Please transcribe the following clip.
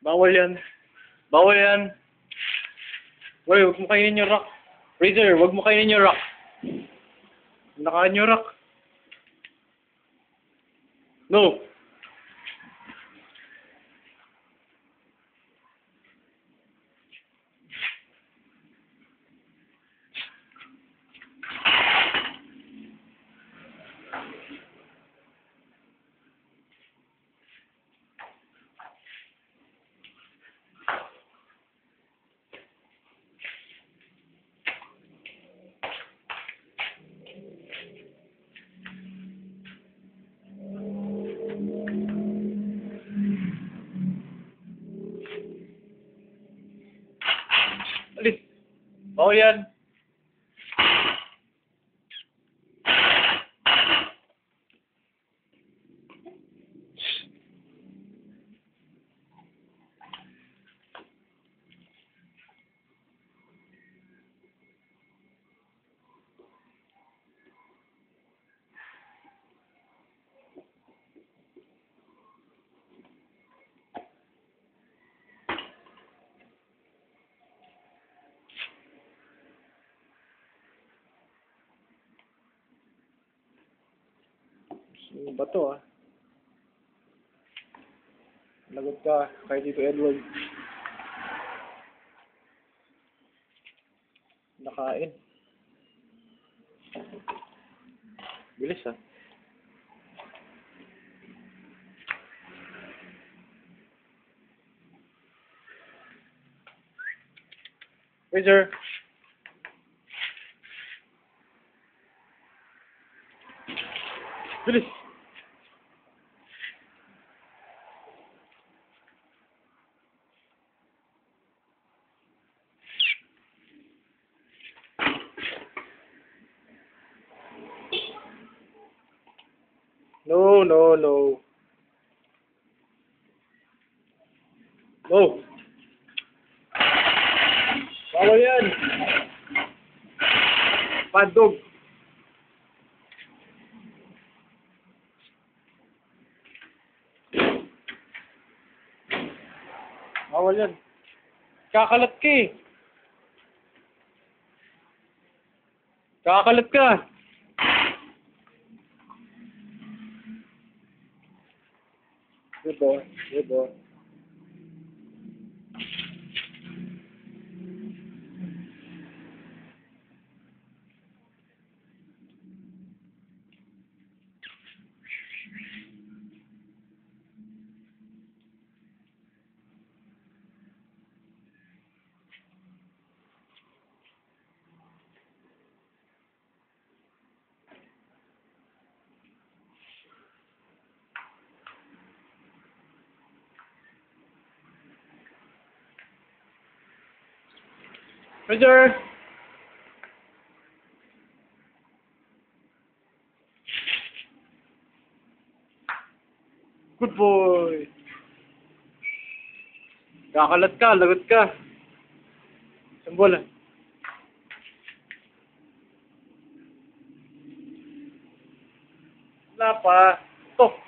Bawal yan. Bawal yan. Uy, huwag mo kainin yung rock. Fraizer, huwag mo kainin yung rock. Nakain yung rock. No. Alis. Bawal yan. Ano ba to Lagot ka, kay Tito Edward. Nakain. Bilis Fraizer. Bilis. No, no, no. No. Bawal yan. Padog. Bawal yan. Kakalat ka eh. Kakalat ka. Good boy. Good boy. Fraizer. Good boy. Kakalat ka, lagot ka. Sambol. Wala pa. Ito.